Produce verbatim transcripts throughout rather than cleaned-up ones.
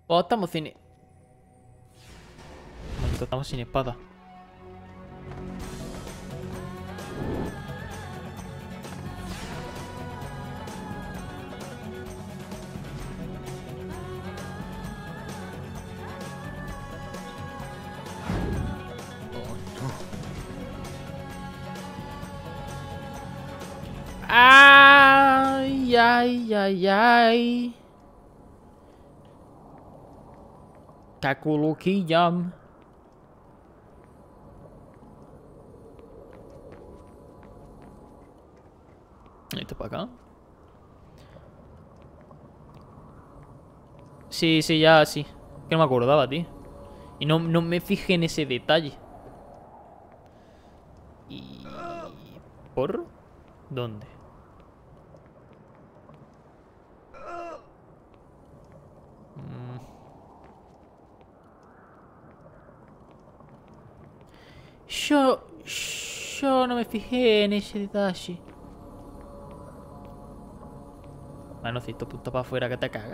Oh, estamos sin... Un momento, estamos sin espada. Ay, ay, ay, ay. Kakulukiyam. Esto para acá. Sí, sí, ya, sí. Que no me acordaba, tío. Y no, no me fijé en ese detalle. ¿Y por dónde? Mm. Yo... Yo no me fijé en ese detalle. Bueno, si esto punta para afuera que te caga.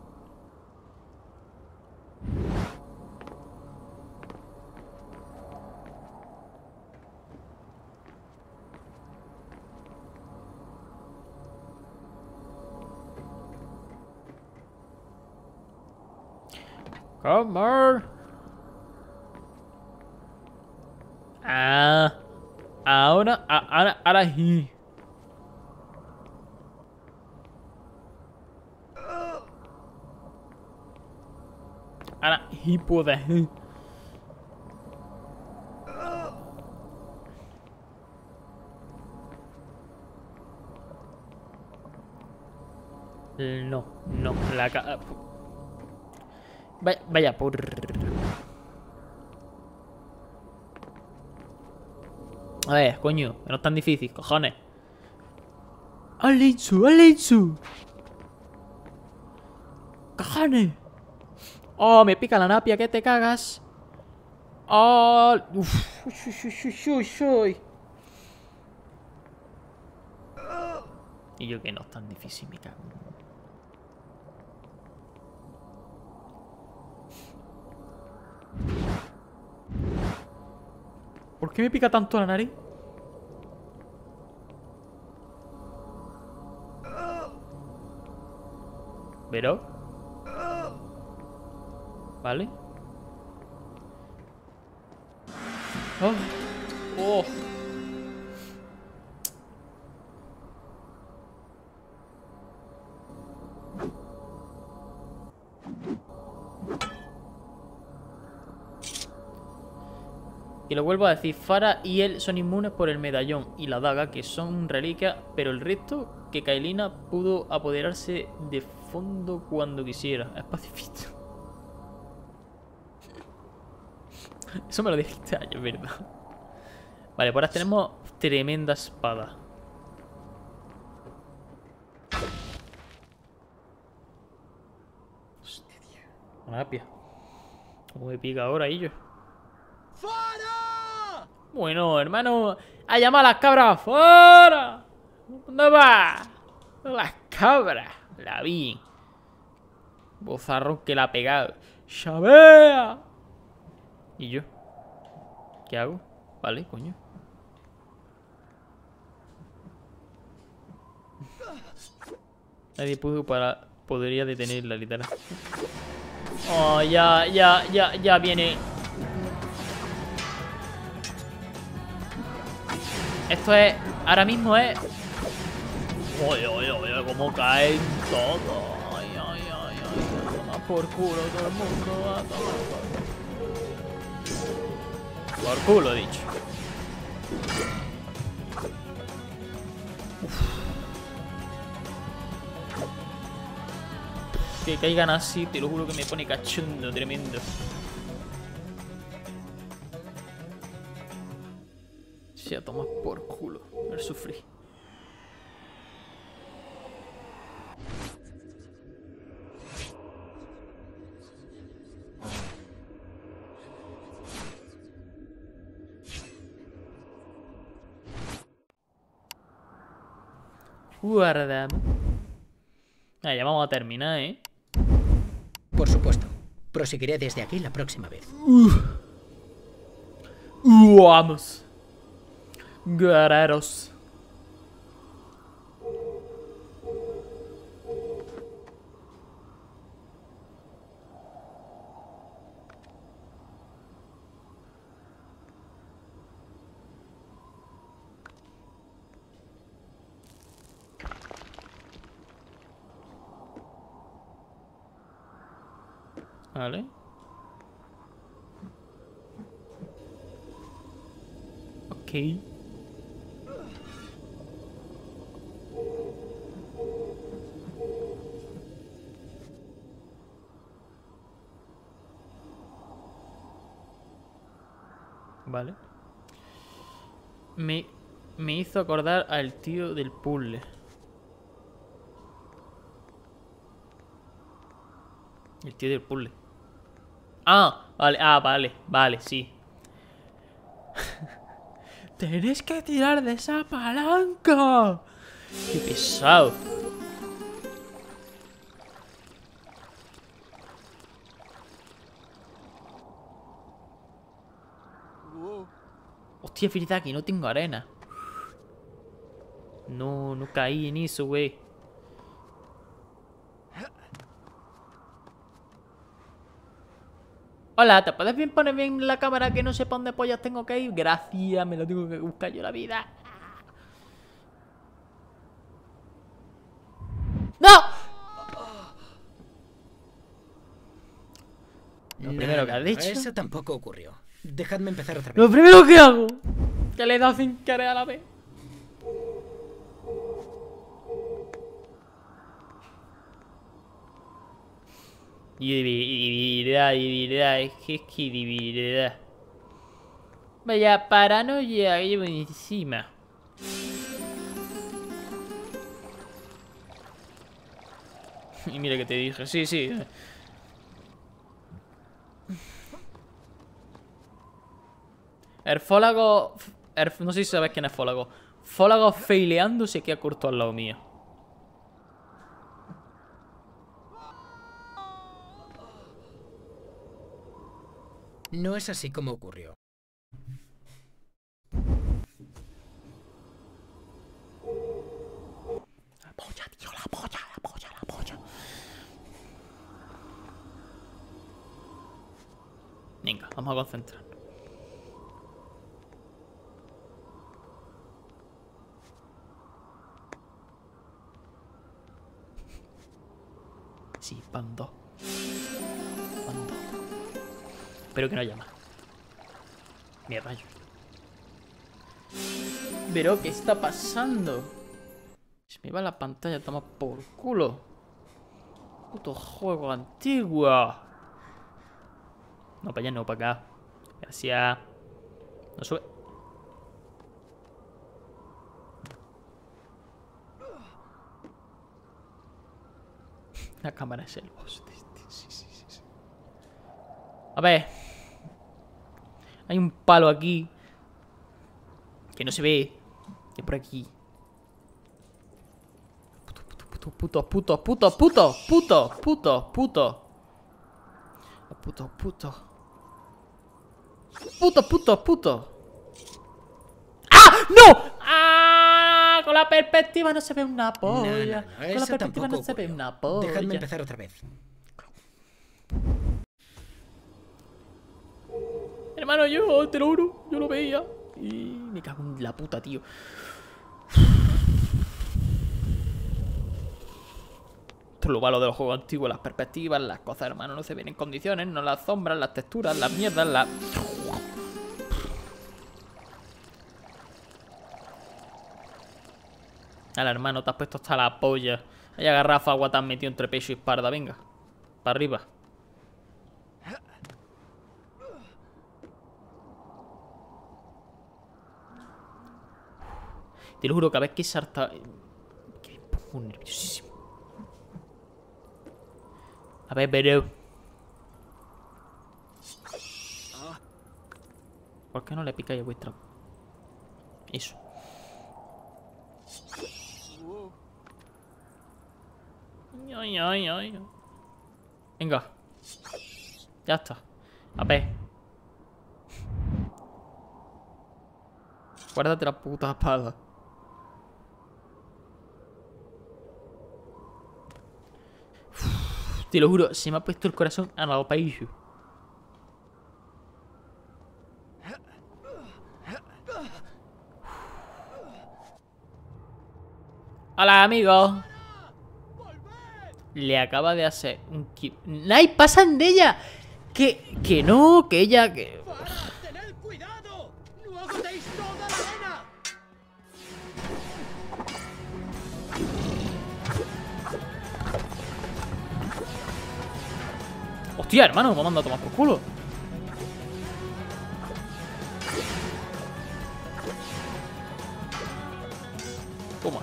Come on. Ah. Ahora, a- ahora, ahora sí. Ahora sí puede. No, no, la ca... Vaya, vaya por... A ver, coño, que no es tan difícil, cojones. ¡Alensu, Alensu! ¡Cojones! ¡Oh, me pica la napia, que te cagas! ¡Oh! ¡Uf! ¡Uy, uy, uy, uy, uy! Y yo que no es tan difícil, me cago. ¿Por qué me pica tanto la nariz? ¿Pero? ¿Vale? ¡Oh! ¡Oh! Y lo vuelvo a decir, Farah y él son inmunes por el medallón y la daga, que son reliquias, pero el resto, que Kaelina pudo apoderarse de fondo cuando quisiera. Es pacifista. Eso me lo dijiste ayer, ¿verdad? Vale, pues ahora tenemos tremenda espada. Hostia, una apia. ¿Cómo me pica ahora, ellos? ¡Fuera! Bueno, hermano, a llamar a las cabras afuera. ¿Dónde va? Las cabras. La vi. Bozarrón que la ha pegado. ¡Chavea! ¿Y yo? ¿Qué hago? Vale, coño. Nadie pudo para... Podría detenerla, literal. Oh, ya, ya, ya, ya viene. Esto es... Ahora mismo es... Oye, oye, oye, cómo caen todos. Ay, ay, ay, ay. Toma por culo todo el mundo. Va a tomar por... por culo, dicho. Uf. Que caigan así, te lo juro que me pone cachondo, tremendo. Se a tomar por culo. El sufrí. Guardamos. Ah, ya vamos a terminar, ¿eh? Por supuesto. Proseguiré desde aquí la próxima vez. Vamos. Guerreros. Vale. Ok. Vale. Me, me hizo acordar al tío del puzzle. El tío del puzzle. Ah, vale, ah, vale, vale, sí. Tenés que tirar de esa palanca. Qué pesado. Hostia, es verdad que no tengo arena. No, no caí en eso, güey. Hola, ¿te puedes bien poner bien la cámara que no sé para dónde pollas tengo que ir? Gracias, me lo tengo que buscar yo la vida. ¡No! Lo primero que has dicho. Eso tampoco ocurrió. Dejadme empezar otra vez. Lo primero que hago, que le he dado sin querer a la vez. Y dividirá, dividirá, es que es que dividirá. Vaya paranoia que llevo encima. Y mira que te dije, sí, sí. El fólago... el- no sé si sabes quién es fólago. Fólago feileando se queda corto al lado mío. No es así como ocurrió. La polla, tío, la polla, la polla, la polla. Venga, vamos a concentrarnos. Sí, van dos. Van dos. Espero que no haya más. Mi rayo. Pero, ¿qué está pasando? Se me va la pantalla, toma por culo. Puto juego antiguo. No, para allá, no, para acá. Gracias. No sube. La cámara es el boss. Sí, sí, sí, sí. A ver. Hay un palo aquí. Que no se ve. Que por aquí. Puto, puto, puto, puto, puto, puto, puto, puto, puto. Puto, puto. Puto, puto, puto. ¡Ah! ¡No! ¡Ah! Con la perspectiva no se ve una No, polla. no, no, Con la eso perspectiva tampoco no se ve ocurrió. una polla. Dejadme empezar otra vez. Hermano, yo te lo juro, yo lo veía. Y me cago en la puta, tío. Esto es lo malo de los juegos antiguos, las perspectivas, las cosas, hermano, no se ven en condiciones, no las sombras, las texturas, las mierdas, las... Ala, hermano, te has puesto hasta la polla. Hay garrafa, agua, te has metido entre pecho y espalda, venga. Para arriba. Te lo juro, cada vez que salta... Que me pongo nerviosísimo. A ver, pero... ¿Por qué no le picáis a vuestra...? Eso. Ay, ay, ay. Venga. Ya está. A ver. Guárdate la puta espada. Uf, te lo juro, se me ha puesto el corazón a la país. Hola, amigo. Le acaba de hacer un... ¡Ay, pasan de ella! Que, que no, que ella... Que... ¡Tened cuidado! ¡No agotéis toda la arena! Hostia, hermano, me manda a tomar por culo. Toma.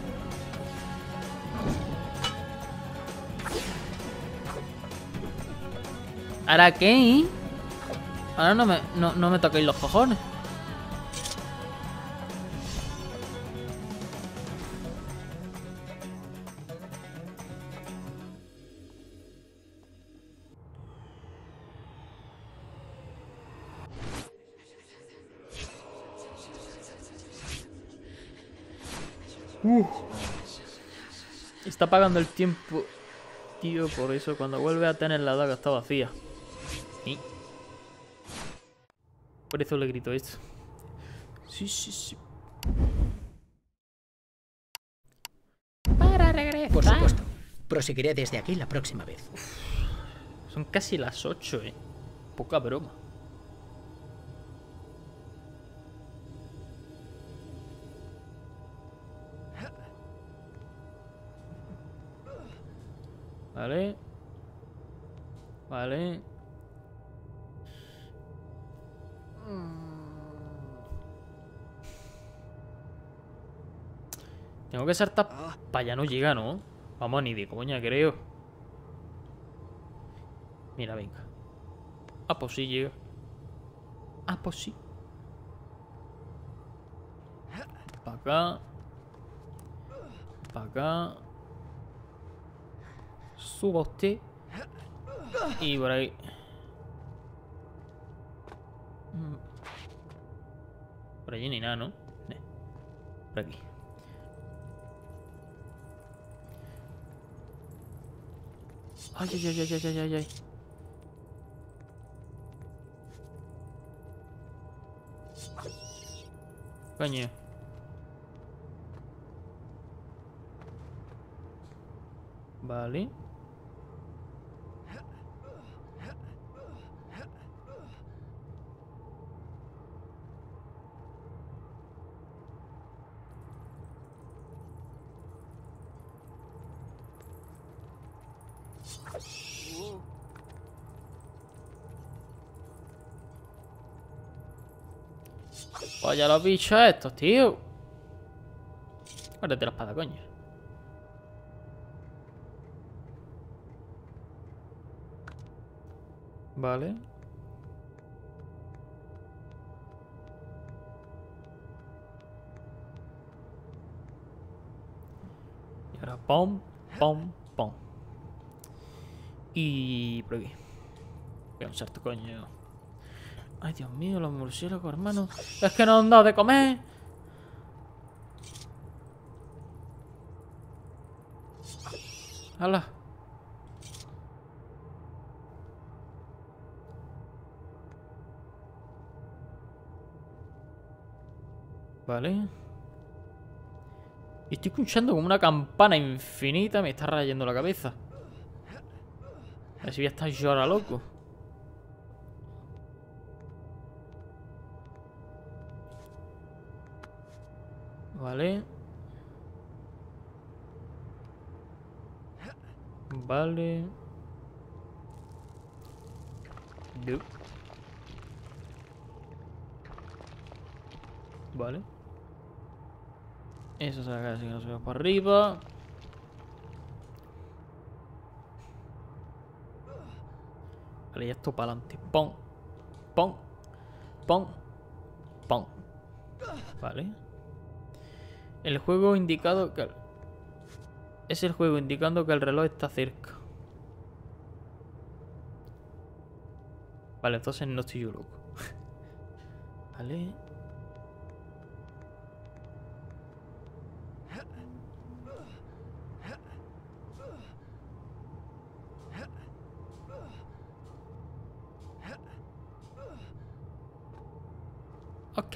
¿Ahora qué? Ahora no me, no, no me toquéis los cojones. Uh. Está pagando el tiempo, tío, por eso cuando vuelve a tener la daga está vacía. ¿Sí? Por eso le grito esto. Sí, sí, sí. Para regresar. Por supuesto. Proseguiré desde aquí la próxima vez. Son casi las ocho, eh. Poca broma. Vale. Vale. Tengo que saltar para allá, no llega, ¿no? Vamos, ni de coña, creo. Mira, venga. Ah, pues sí llega. Ah, pues sí. Para acá. Para acá. Suba usted. Y por ahí. Por allí ni nada, ¿no? Por aquí. Ay, ay, ay, ay, ay, ay, ay. Coño. Vale. Vaya los bichos estos, tío. Guárdate la espada, coño. Vale. Y ahora pom, pom, pom. Y por aquí. Voy a un salto, coño. Ay, Dios mío, los murciélagos, hermano. Es que no han dado de comer. ¡Hala! Vale. Estoy escuchando como una campana infinita. Me está rayando la cabeza. A ver si voy a estar yo ahora loco. Vale. Vale. No. Vale. Eso se acá, así que nos vemos para arriba. Vale, ya esto para adelante. Pon. Pon. Pon. Pon. Vale. El juego indicado que... Es el juego indicando que el reloj está cerca. Vale, entonces no estoy yo loco. Vale. Ok.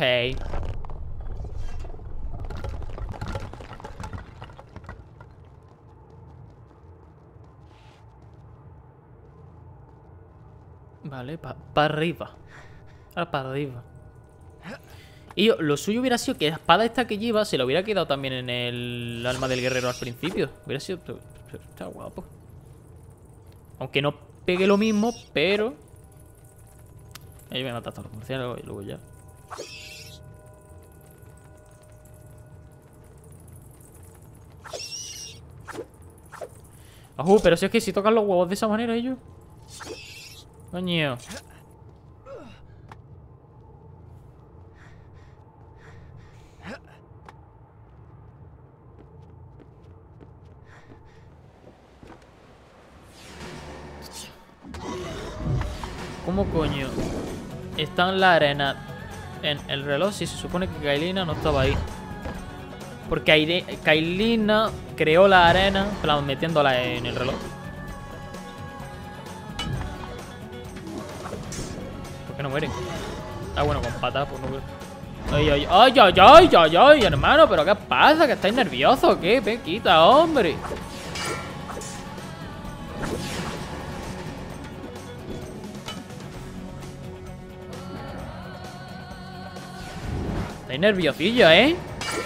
Vale, para pa arriba. Ahora para arriba. Y yo, lo suyo hubiera sido que la espada esta que lleva se la hubiera quedado también en el alma del guerrero al principio. Hubiera sido... Está guapo. Aunque no pegue lo mismo, pero... Ahí me mata a todos los murciélagos y luego ya. Ajú, pero si es que si tocan los huevos de esa manera ellos. Coño. ¿Cómo coño? Está en la arena. En el reloj, si se supone que Kailina no estaba ahí. Porque Aire, Kailina creó la arena, plan, metiéndola en el reloj. ¿Por qué no mueren? Ah, bueno, con patas, pues no mueren. Ay, ay, ay, ay, ay, ay, ay, hermano, pero ¿qué pasa? ¿Que estáis nerviosos o qué? Pequita, hombre. Estáis nerviosillos, ¿eh?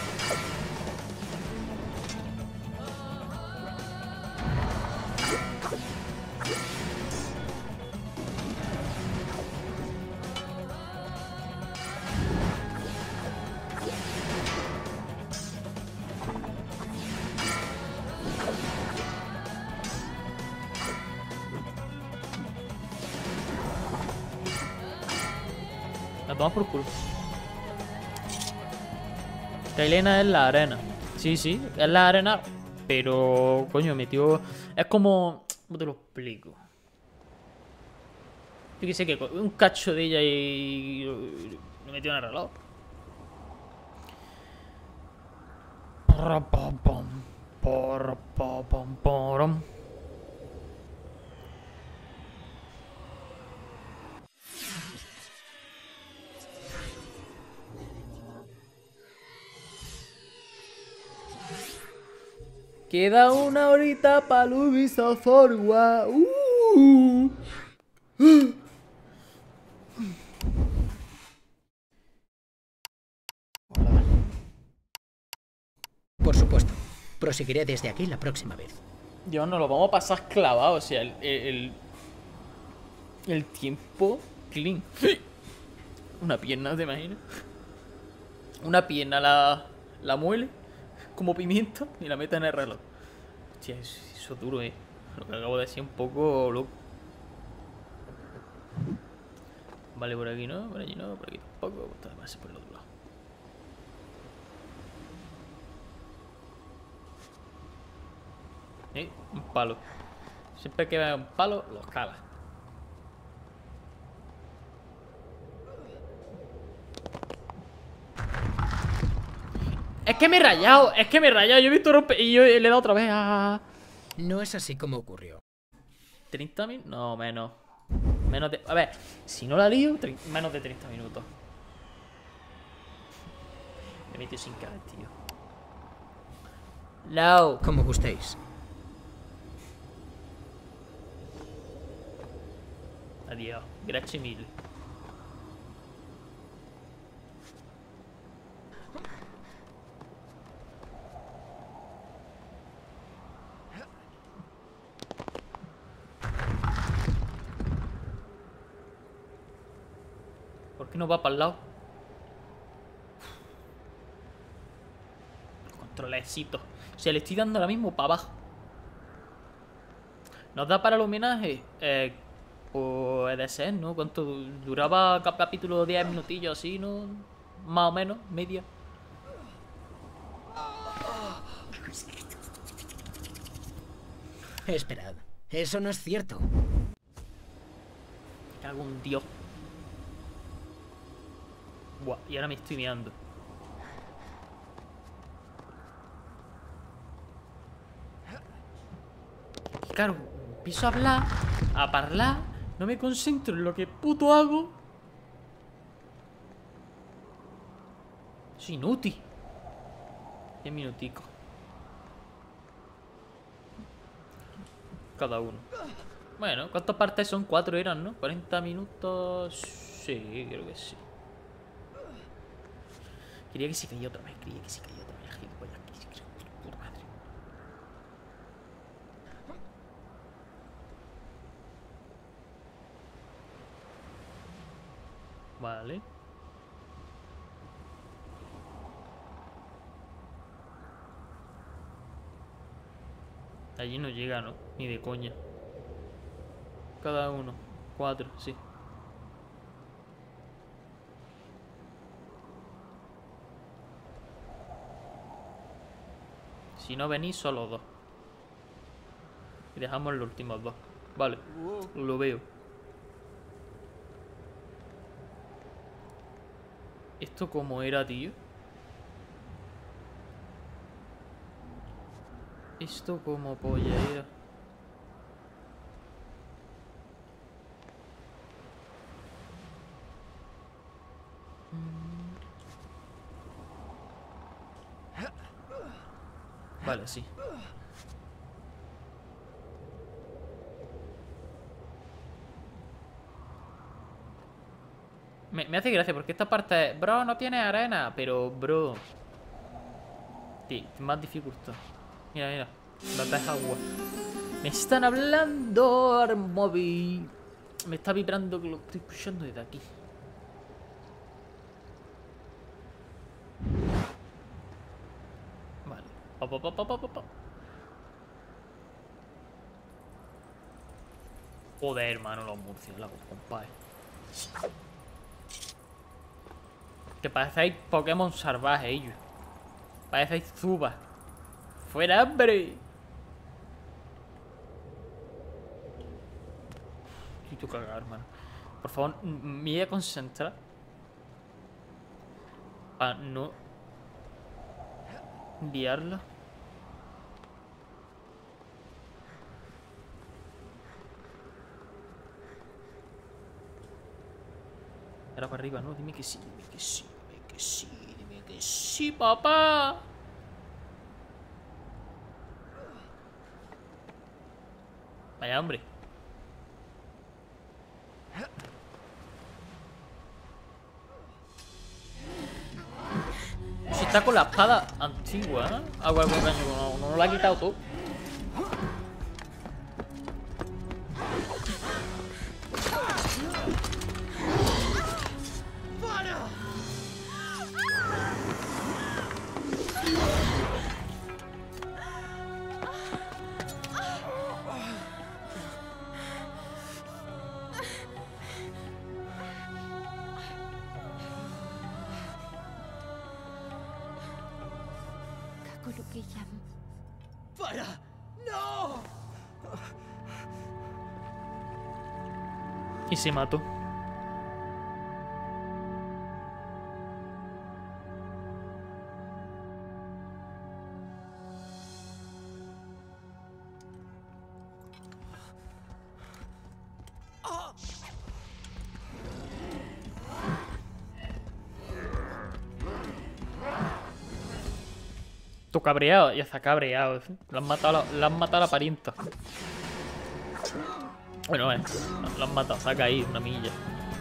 La tomas por culo. Kailina es la arena. Sí, sí, es la arena. Pero, coño, metió... Es como... ¿Cómo te lo explico? Yo que sé que un cacho de ella y... Lo metió en el reloj. Queda una horita para el Ubisoft Forward. Uh. Por supuesto. Proseguiré desde aquí la próxima vez. Dios, nos lo vamos a pasar clavado. O sea, el... El, el tiempo clean. Una pierna, ¿te imaginas? Una pierna la, la muele como pimienta y la mete en el reloj. Hostia, eso es duro, eh. Lo que acabo de decir un poco loco. Vale, por aquí no, por allí no, por aquí tampoco. Pues además por el otro lado. Eh, un palo. Siempre que vea un palo, lo escala. Es que me he rayado, es que me he rayado. Yo he visto romper y yo le he dado otra vez a... No es así como ocurrió. ¿treinta mil? No, menos. Menos de... A ver, si no la lío, menos de treinta minutos. Me he metido sin cara, tío. No. Como gustéis. Adiós. Gracias mil. ¿Por qué no va para el lado? Controlecito. O sea, le estoy dando ahora mismo para abajo. ¿Nos da para el homenaje? Eh, pues de ser, ¿no? ¿Cuánto duraba cada capítulo? diez minutillos así, ¿no? Más o menos, media. Esperad, eso no es cierto. cago en Dios. Buah, y ahora me estoy mirando. Y claro, empiezo a hablar, a hablar, no me concentro en lo que puto hago. Es inútil. diez minuticos. Cada uno. Bueno, ¿cuántas partes son? Cuatro eran, ¿no? cuarenta minutos. Sí, creo que sí. Quería que se caía otra vez, quería que se caía otra vez. Gilipollas, puta madre. Vale. Allí no llega, ¿no? Ni de coña. Cada uno. Cuatro, sí. Si no venís, solo dos. Y dejamos los últimos dos. Vale, lo veo. ¿Esto cómo era, tío? ¿Esto como polla era? Vale, sí. Me, me hace gracia porque esta parte es... Bro, no tiene arena. Pero, bro... Sí, más dificultad. Mira, mira. Batas agua. Me están hablando al móvil. Me está vibrando que lo estoy escuchando desde aquí. Vale. Pa, pa, pa, pa, pa, pa. Joder, hermano, los murciélagos, compadre. Que parecéis Pokémon salvajes, ellos. Parecéis Zuba. ¡Fuera, hambre! Estoy cagado, hermano. Por favor, me voy a concentrar. Para no... enviarla. Era para arriba, ¿no? Dime que sí, dime que sí, dime que sí, dime que sí, papá. Vaya, hombre. Si está con la espada antigua, ¿eh? Agua, agua, caño, no, no la ha quitado todo. ¡Para! ¡No! Y se mató. Tú cabreado, ya está cabreado. Le han matado, le han matado a la parienta. Bueno, eh, lo han matado, se ha caído una milla.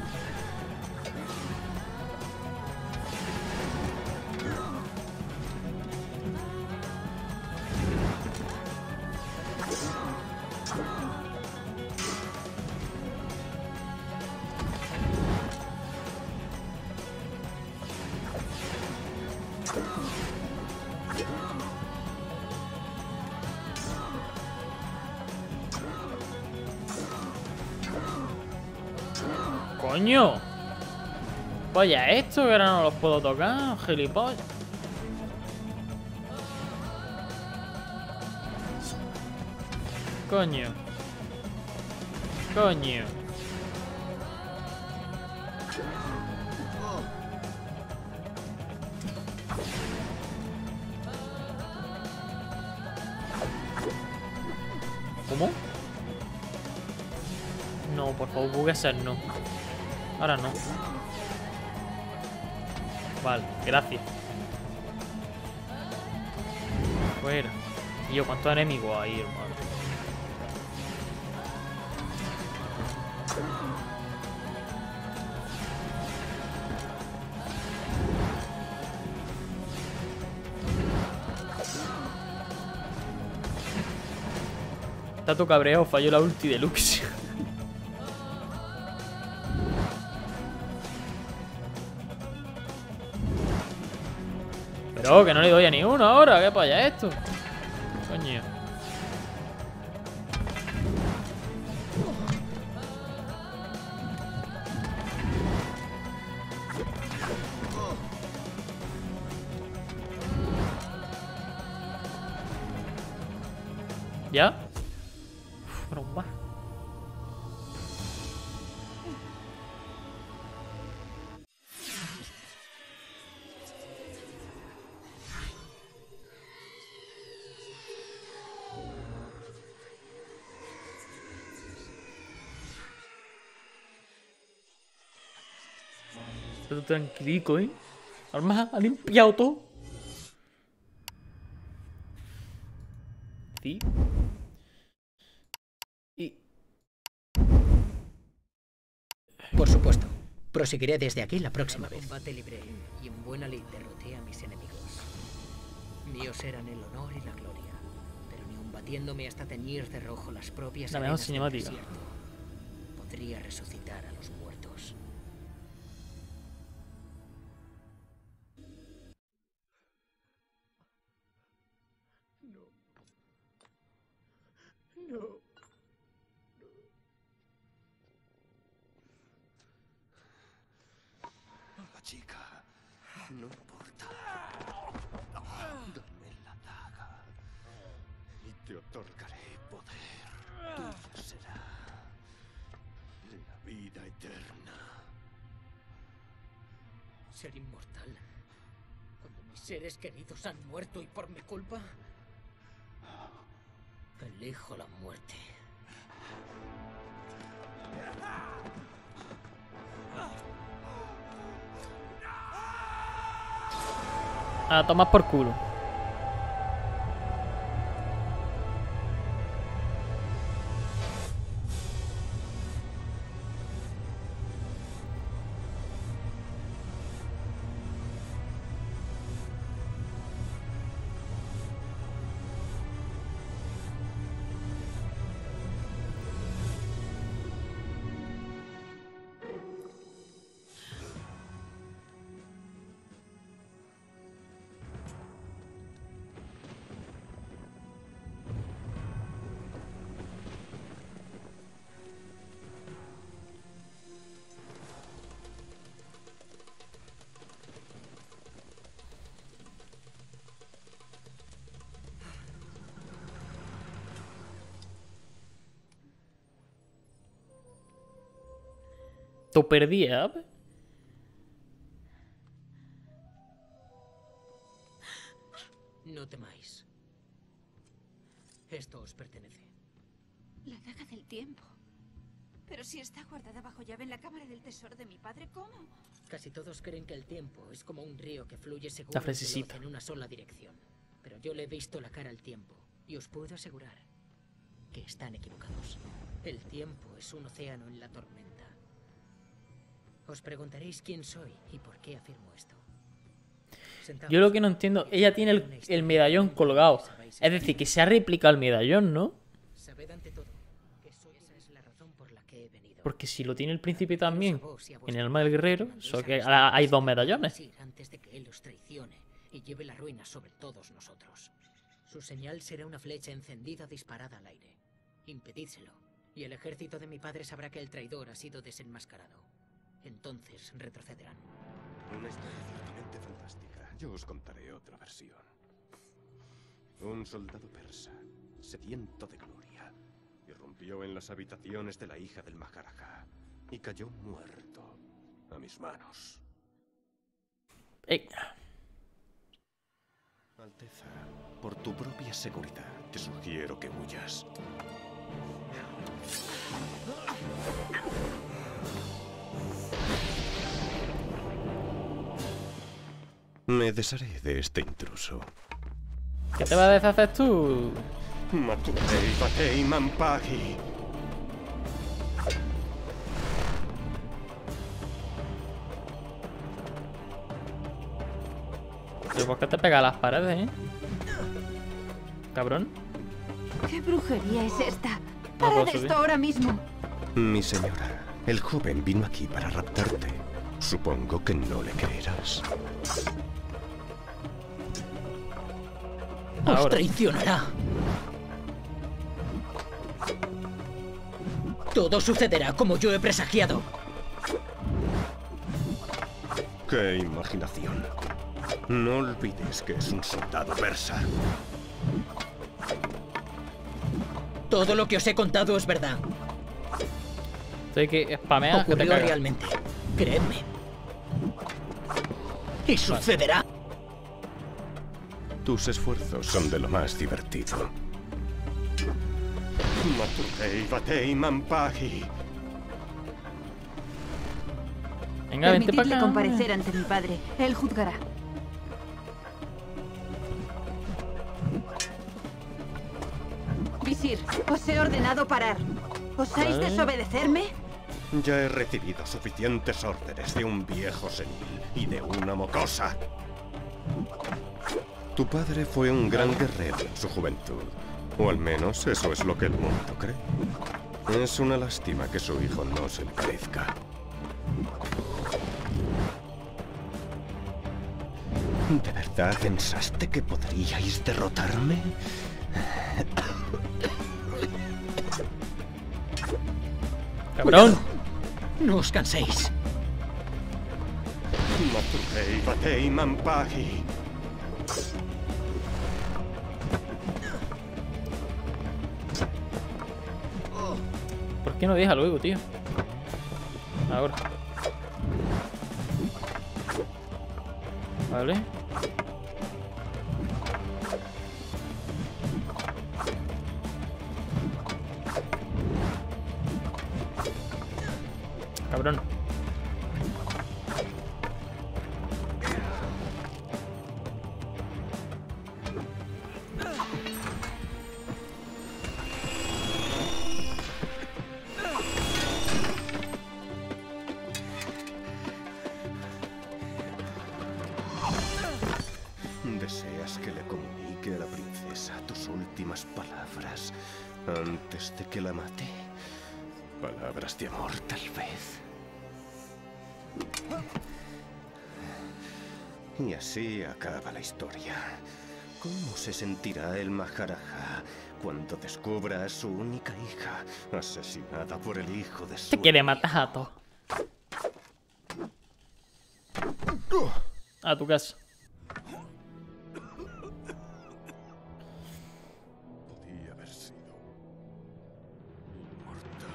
¡Coño! Vaya, esto que ahora no los puedo tocar, gilipollas. Coño. Coño. No, por favor, puede ser no. Ahora no. Vale, gracias. Fuera. Y yo, ¿cuántos enemigos hay, hermano? Tato cabreado, falló la ulti de Lux. Pero que no le doy a ni uno ahora, ¿qué paya esto? Coño. ¿Ya? Uf, broma. Todo tranquilico, ¿eh? Armas ha limpiado todo. Sí. Y... Por supuesto. Proseguiré desde aquí la próxima vez. Combate libre y en buena lid derroté a mis enemigos. Míos eran el honor y la gloria, pero ni aun batiéndome hasta teñir de rojo las propias La mejor arenas del cinemática. desierto, podría resucitar a los muertos. Hola, chica. No importa. Dame la daga y te otorgaré poder. Tuya será la vida eterna. ¿Ser inmortal? Cuando mis seres queridos han muerto y por mi culpa. Elijo la muerte. A tomar por culo. Te perdí, ¿eh? No temáis. Esto os pertenece. La daga del tiempo. Pero si está guardada bajo llave en la cámara del tesoro de mi padre, ¿cómo? Casi todos creen que el tiempo es como un río que fluye seguro La y veloz fresecita. en una sola dirección. Pero yo le he visto la cara al tiempo y os puedo asegurar que están equivocados. El tiempo es un océano en la tormenta. Os preguntaréis quién soy y por qué afirmo esto. Sentaos. Yo lo que no entiendo, ella tiene el, el medallón colgado. Es decir, que se ha replicado el medallón, ¿no? Sabed ante todo que soy- esa es la razón por la que he venido. Porque si lo tiene el príncipe también, A vos y a en vuestro el alma del guerrero, mandéis solo a que los ahora hay dioses dos que medallones. debéis ir antes de que él os traicione y lleve la ruina sobre todos nosotros. Su señal será una flecha encendida disparada al aire. Impedídselo, y el ejército de mi padre sabrá que el traidor ha sido desenmascarado. Entonces retrocederán. Una historia ciertamente fantástica. Yo os contaré otra versión. Un soldado persa, sediento de gloria, irrumpió en las habitaciones de la hija del Maharaja y cayó muerto a mis manos. Ey, Alteza, por tu propia seguridad, te sugiero que huyas. Me desharé de este intruso. ¿Qué te vas a deshacer tú? Matutei, batei, mampagi. ¿Pero por qué te pega a las paredes, eh? Cabrón. ¿Qué brujería es esta? No ¡Para puedo de subir. esto ahora mismo! Mi señora, el joven vino aquí para raptarte. Supongo que no le creerás. Os Ahora. traicionará. Todo sucederá como yo he presagiado. ¡Qué imaginación! No olvides que es un soldado persa. Todo lo que os he contado es verdad. Estoy que spameas que te Ocurrió cagas. realmente. Creedme. Y sucederá. Tus esfuerzos son de lo más divertido. Matutei, batei, mampagi. Venga, vente para Permitidle acá. comparecer ante mi padre. Él juzgará. Visir, os he ordenado parar. ¿Osáis Vale. desobedecerme? Ya he recibido suficientes órdenes de un viejo senil y de una mocosa. Tu padre fue un gran guerrero en su juventud. O al menos eso es lo que el mundo cree. Es una lástima que su hijo no se le parezca. ¿De verdad pensaste que podríais derrotarme? Cabrón. No os canséis. Matutei, batei, mampagi. ¿Por qué no deja luego, tío? Ahora. Vale. Cabrón. ¿Deseas que le comunique a la princesa tus últimas palabras antes de que la mate? Palabras de amor, tal vez. Y así acaba la historia. ¿Cómo se sentirá el Maharaja cuando descubra a su única hija asesinada por el hijo de su... Te quiere matar a todos. A tu casa. Podía haber sido inmortal.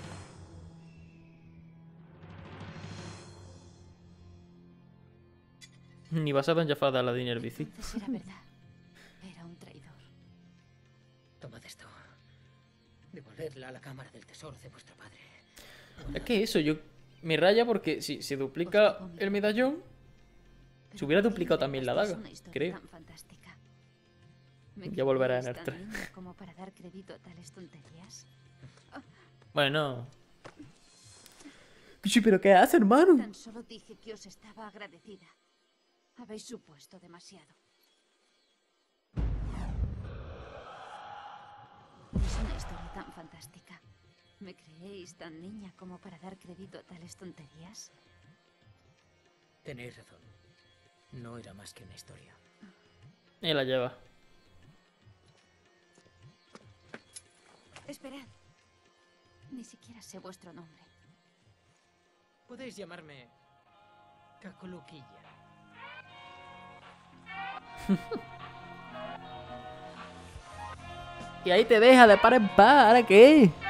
Ni vas a tan Jafar de Aladdin el bici. Entonces era verdad. Era un traidor. Tomad esto. Devolvedla a la cámara del tesoro de vuestro padre. Es que eso, yo me raya porque si se duplica el medallón, se hubiera duplicado también la daga, Es una historia creo. tan fantástica. ¿Me Ya volverá creéis en tan Artra. niña como para dar crédito a tales tonterías? Bueno. Sí, pero ¿qué hace, hermano? Tan solo dije que os estaba agradecida. Habéis supuesto demasiado. Es una historia tan fantástica. ¿Me creéis tan niña como para dar crédito a tales tonterías? Tenéis razón. No era más que una historia. Y la lleva. Esperad. Ni siquiera sé vuestro nombre. Podéis llamarme Cacoluquilla. Y ahí te deja de par en par, ¿ahora qué?